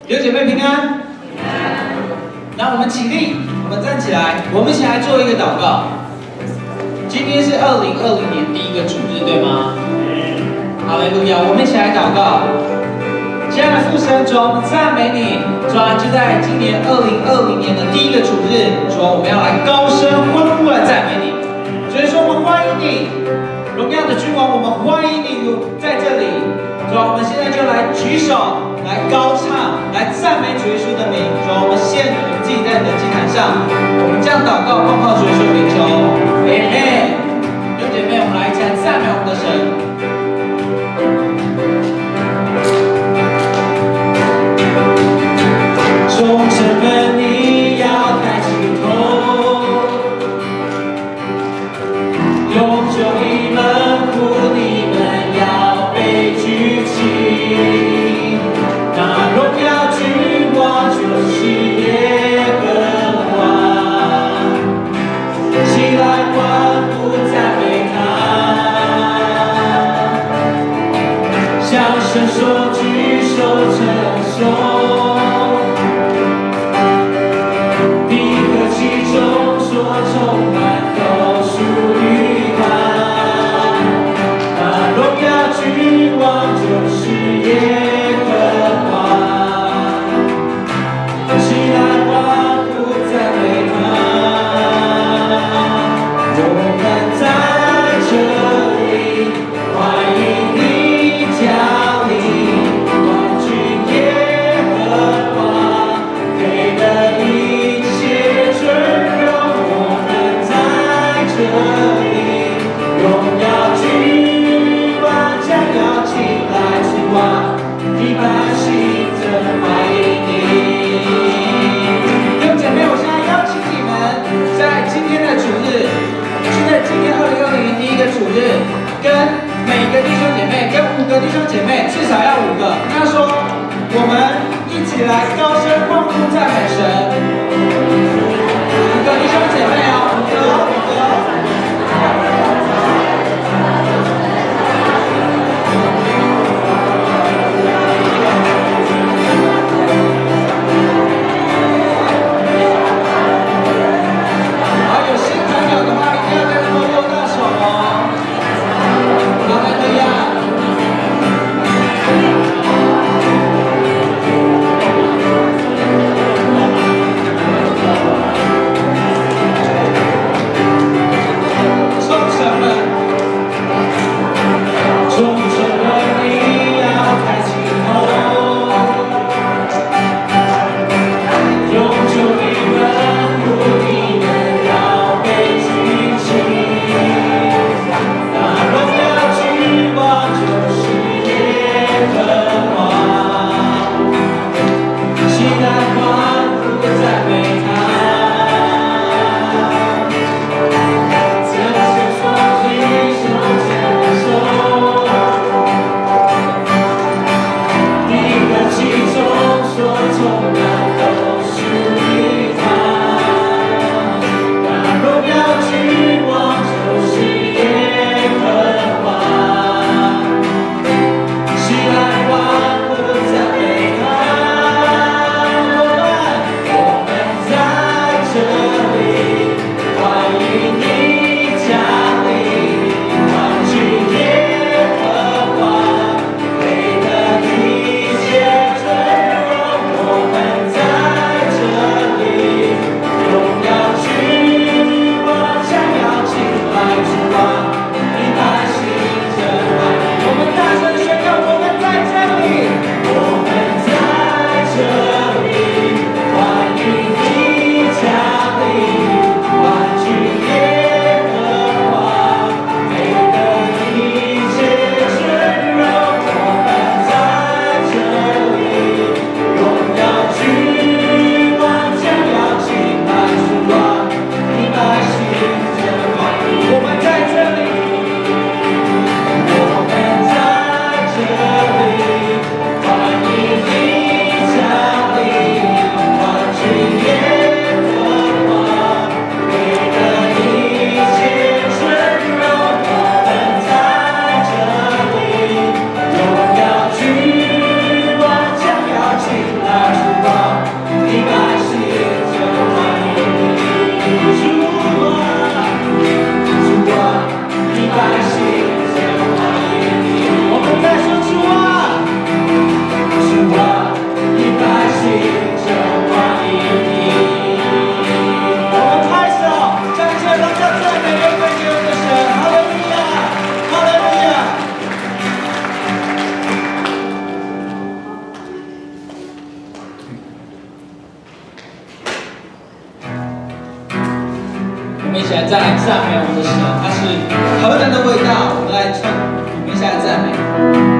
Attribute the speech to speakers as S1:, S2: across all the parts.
S1: 弟兄姐妹平安。那我们起立，我们站起来，我们一起来做一个祷告。今天是2020年第一个主日，对吗？哈利路亚！我们一起来祷告。亲爱的父神，主啊，我们赞美你。主啊，就在今年2020年的第一个主日，主啊，我们要来高声欢呼来赞美你。所以说，我们欢迎你，荣耀的君王，我们欢迎你在这里。主啊，我们现在就来举手，来高唱，来赞美主耶稣的名。主啊，我们献给你自己在你的祭坛上，我们这样祷告，奉靠主耶稣名求，阿门。弟兄姐妹，我们来一起来赞美我们的神。众神们，你要抬起头，永久你们呼，你们要被举起。那荣耀君王就是耶和华，起来欢呼。 们一起来再来赞美我们的神，他是何等的伟大！我们一起来赞美。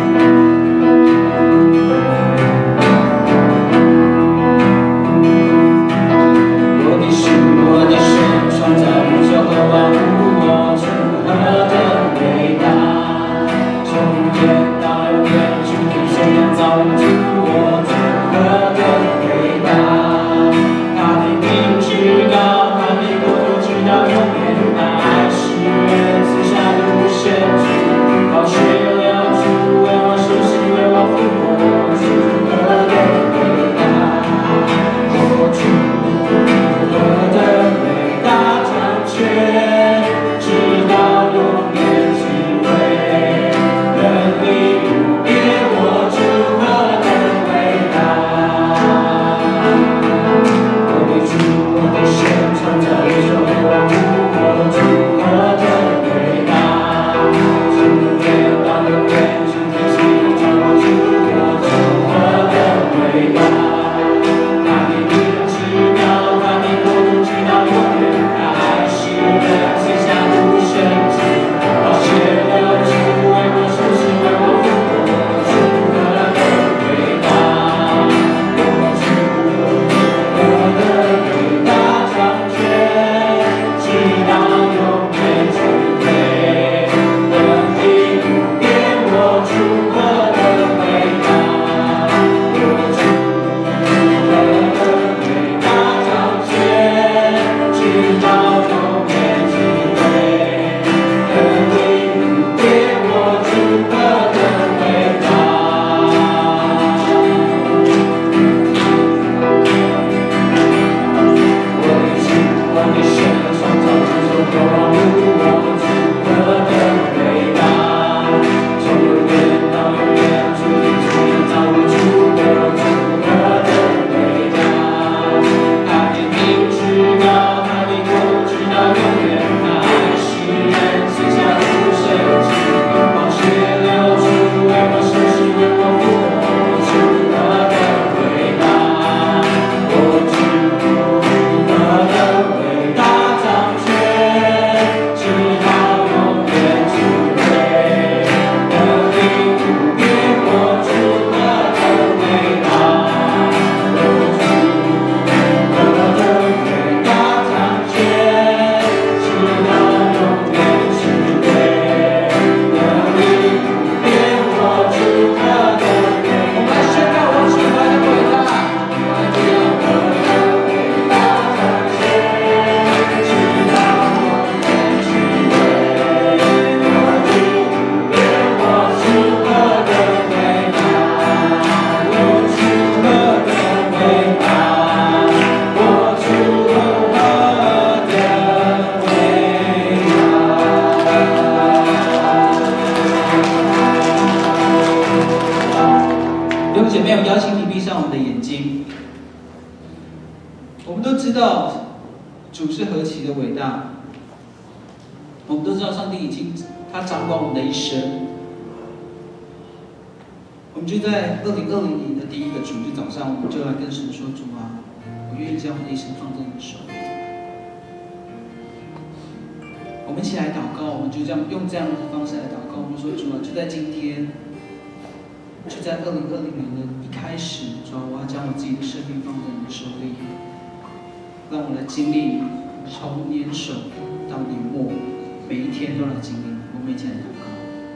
S1: 姐妹，我邀请你闭上我们的眼睛。我们都知道主是何其的伟大，我们都知道上帝已经他掌管我们的一生。我们就在2020年的第一个主日早上，我们就来跟神说：“主啊，我愿意将我的一生放在你的手里。”我们一起来祷告，我们就这样用这样的方式来祷告。我们说：“主啊，就在今天。” 就在2020年的一开始，主啊，我要将我自己的生命放在你的手里，让我来经历从年首到年末，每一天都来经历。我们一起来祷告。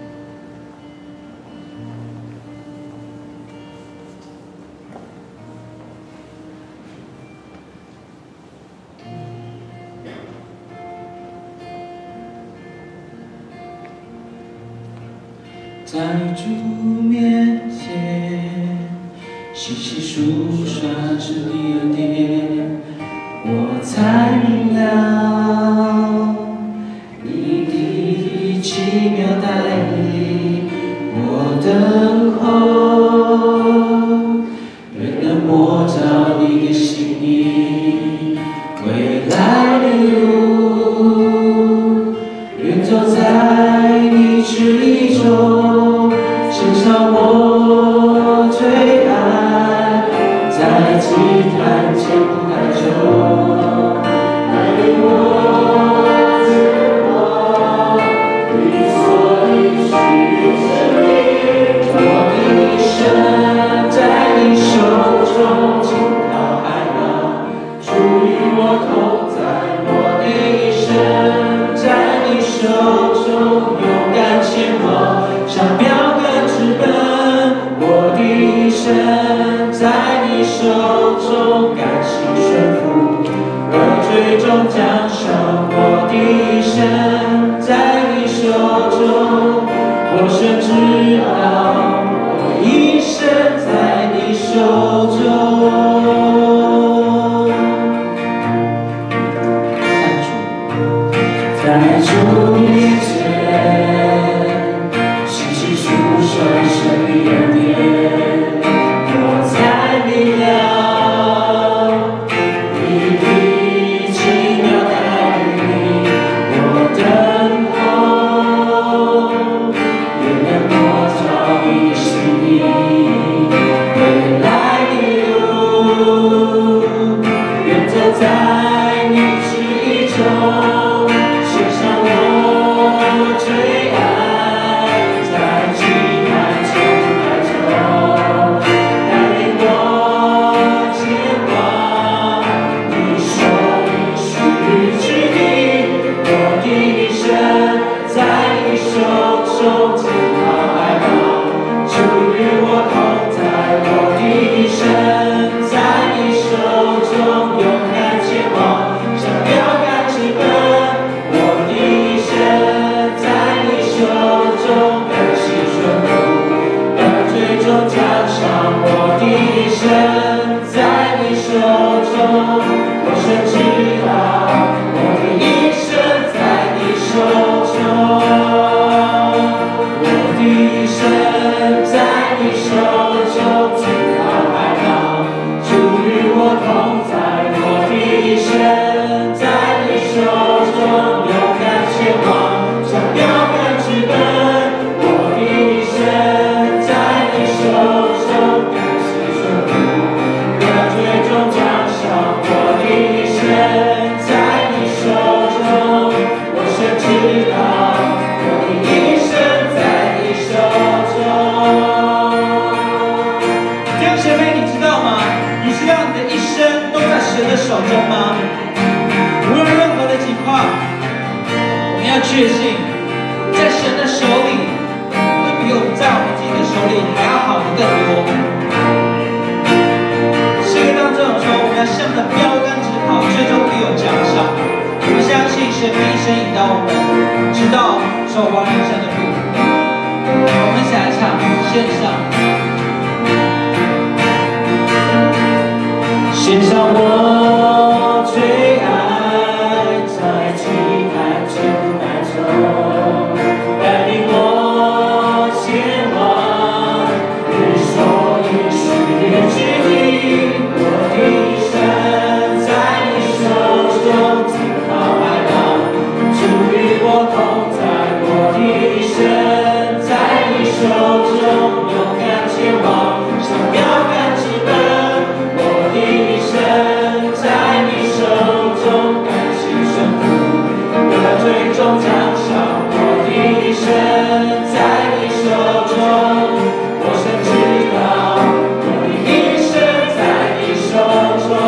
S1: 在主面前，细细数算着你的典，我才明了你的奇妙带领，我等候，愿能摸着你的心意，未来的路，愿走在你旨意中。 献上我最爱，在祭坛前不开口， 终将手我的一生在你手中，我深知道我一生在你手中。在主面前，细细诉说神的恩典，我才明了你的奇妙带领，我等候，也能摸着你的心意，未来的路，愿走在你旨意中。确信，在神的手里，会比我们在我们自己的手里还要好的更多。诗歌当中有说，我们要向着标杆直跑，最终必有奖赏。我们相信神必一生引导我们，直到走完人生的路。我们一起来唱，献上，献上我最爱，在期待中。带领我前往你所应许的旨意，我的一生在你手中静好海浪，主与我同在，我的一生在你手中勇敢前往，向标杆直奔，我的一生在你手中甘心顺服，得最终奖赏。一生在你手中，我深知道我的一生在你手中，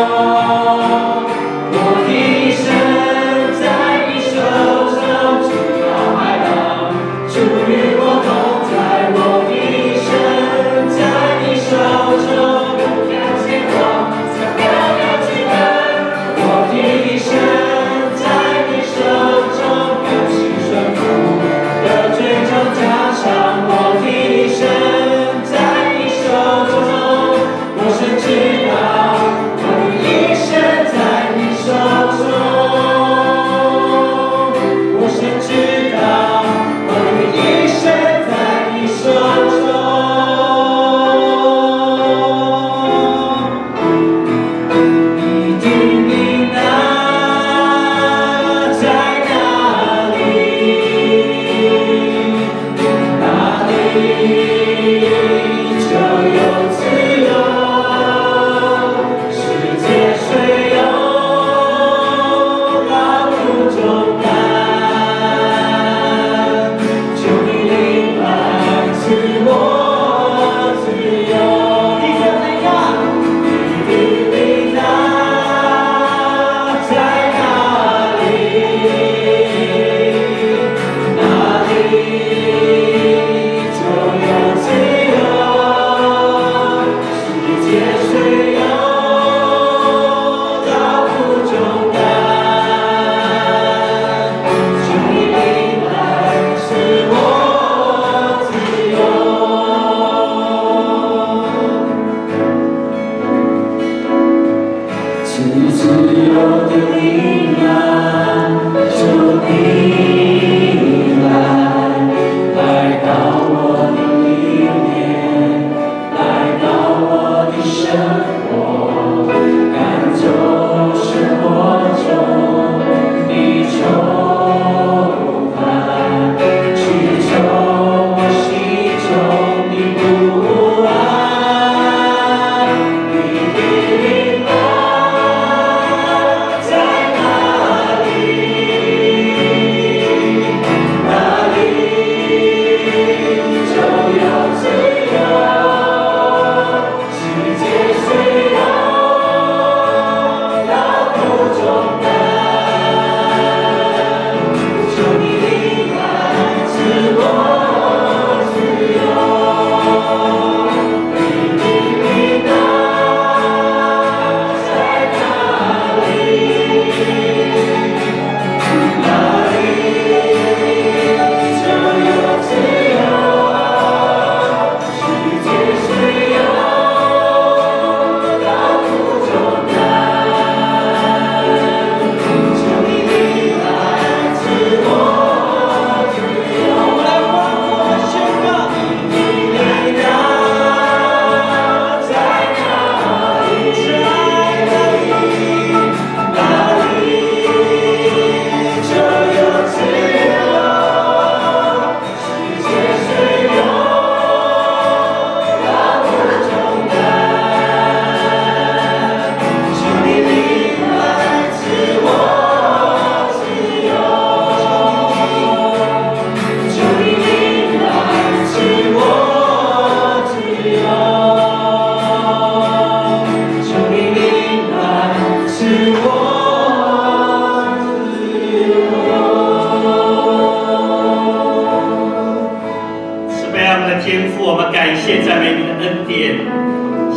S1: 我的一生在你手中，直到海浪，主与我同在，我的一生在你手中，勇敢前往，向标杆直奔，我的一生在你手中，甘心顺服。最终奖赏，我的一生在你手中，我深知道我的一生在你手中，我深知道我的一生在你手中，你的名难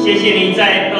S2: 谢谢你在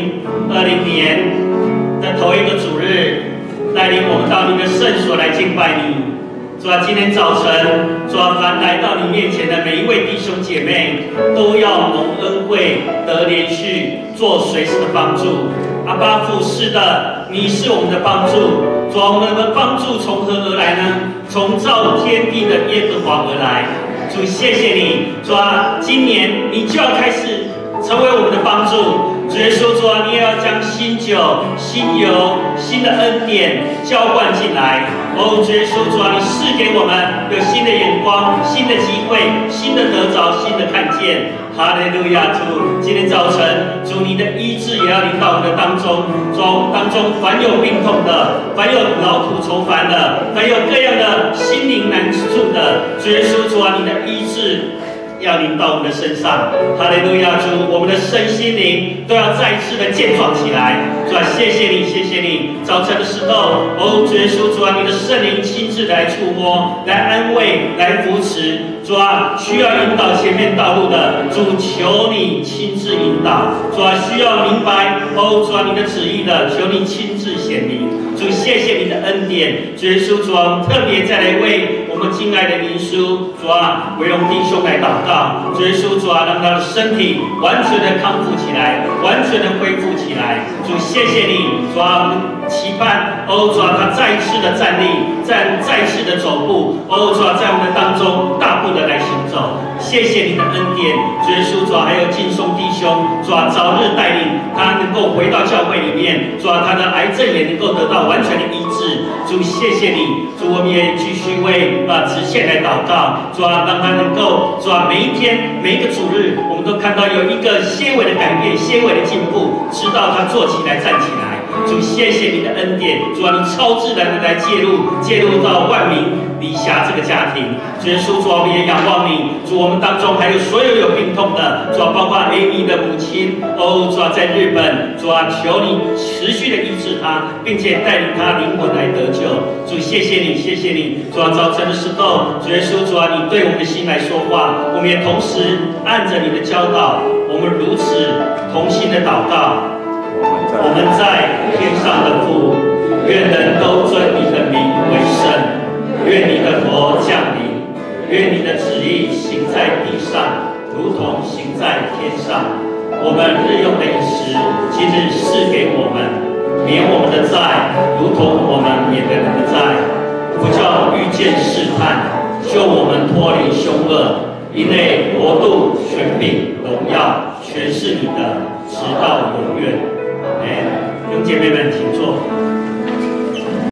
S2: 2020年的头一个主日，带领我们到你的圣所来敬拜你。主啊，今天早晨，主啊，凡来到你面前的每一位弟兄姐妹，都要蒙恩惠，得连续，做随时的帮助。阿爸父，是的，你是我们的帮助。主啊，我们的帮助从何而来呢？从造天地的耶和华而来。主，谢谢你。主啊，今年你就要开始成为我们的帮助。主耶稣，主啊，你也要将新酒、新油、新的恩典浇灌进来。哦，主耶稣，主啊，你赐给我们有新的眼光、新的机会、新的得着、新的看见。哈利路亚！主，今天早晨，主你的医治也要临到我们的当中。主，当中凡有病痛的，凡有劳苦愁烦的，凡有各样的心灵难处的，主耶稣，主啊，你的医治要临到我们的身上。哈利路亚！主，我们的身心灵都要再次的健壮起来。主啊，谢谢你，谢谢你。早晨的时候，哦，主耶稣，主啊，你的圣灵亲自来触摸，来安慰，来扶持。主啊，需要引导前面道路的，主求你亲自引导。主啊，需要明白，哦，主啊，你的旨意的，求你亲自显明。主，谢谢你的恩典。主耶稣，主啊，特别再来为我们敬爱的林书，主啊，为荣弟兄来祷告。主耶稣，主啊，让他的身体完全的康复起来，完全的恢复起来。主，谢谢你。主啊，期盼，哦，主啊，他再次的站立，再次的走步。哦，主啊，在我们的当中大步的来行走。谢谢你的恩典。主耶稣，主啊，还有劲松弟兄，主啊，早日带领他能够回到教会里面。主啊，他的癌症也能够得到完全的医治。主，谢谢你。主，我们也继续为直线来祷告。主啊，让他能够，主啊，每一天每一个主日，我们都看到有一个些微的改变，些微的进步，直到他坐起来站起来。主，谢谢你的恩典。主啊，你超自然的来介入到万民理辖这个家庭。主耶稣，主啊，我们也仰望你。主，我们当中还有所有有病痛的，主啊，包括 Amy 的母亲，哦，主啊，在日本，主啊，求你持续的医治他，并且带领他灵魂来得救。主，谢谢你，谢谢你。主啊，早晨的时候，主耶稣，主啊，你对我们的心来说话，我们也同时按着你的教导，我们如此同心的祷告。我们在天上的父，愿人都尊你的名为圣，愿你的国降临，愿你的旨意行在地上，如同行在天上。我们日用的饮食，今日赐给我们，免我们的债，如同我们免了人的债，不叫遇见试探，救我们脱离凶恶。因为国度、权柄、荣耀，全是你的，直到永远。